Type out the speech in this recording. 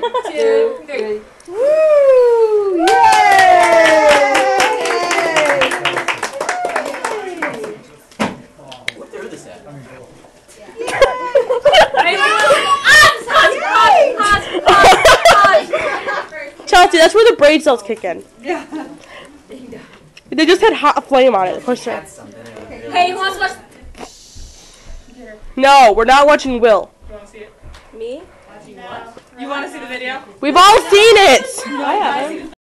2, 3. Woo! Yay! What they're this at? Chelsea, that's where the braid cells kick in. Yeah. They just had hot flame on it. Of course. Hey, who wants to watch? No, we're not watching Will. You want to see it? Me? You want to see the video? We've all seen it. I haven't.